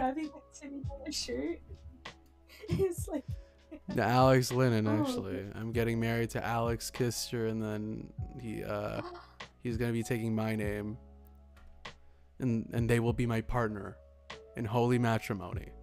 having Timmy get a shirt. It's like No, Alex LINAN, Oh, actually. I'm getting married to Alex Kister, and then he's gonna be taking my name, and they will be my partner in holy matrimony.